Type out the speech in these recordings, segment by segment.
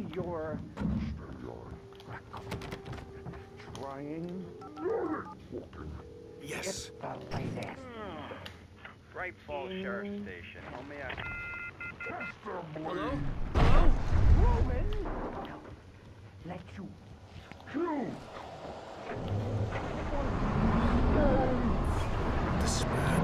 You're trying. Yes. The latest. Bright Falls Sheriff Station. Homie, Hello? Hello? Roman! No. Let you. Choose. This is bad.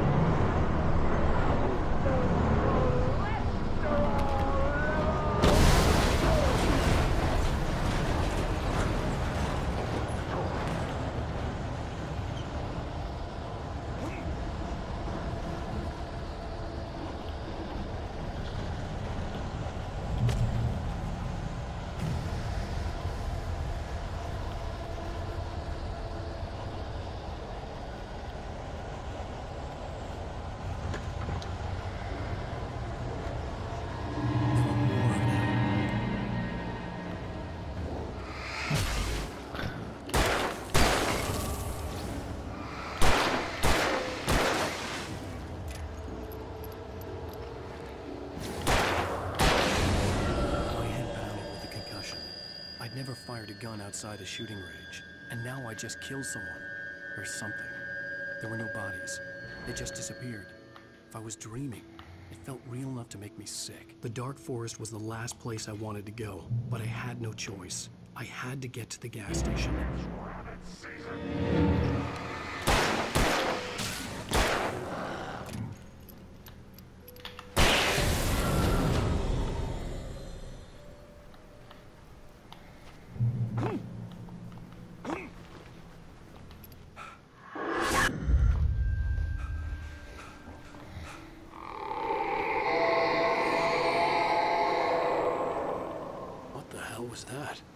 I'd never fired a gun outside a shooting range, and now I just killed someone. Or something. There were no bodies. They just disappeared. If I was dreaming, it felt real enough to make me sick. The Dark Forest was the last place I wanted to go, but I had no choice. I had to get to the gas station. What the hell was that?